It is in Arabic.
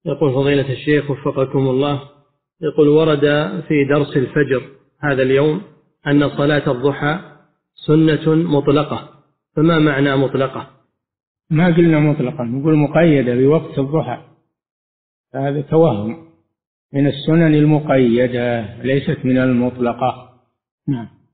يقول فضيلة الشيخ وفقكم الله، يقول ورد في درس الفجر هذا اليوم أن صلاة الضحى سنة مطلقة، فما معنى مطلقة؟ ما قلنا مطلقة، نقول مقيدة بوقت الضحى، هذا توهم، من السنن المقيدة ليست من المطلقة. نعم.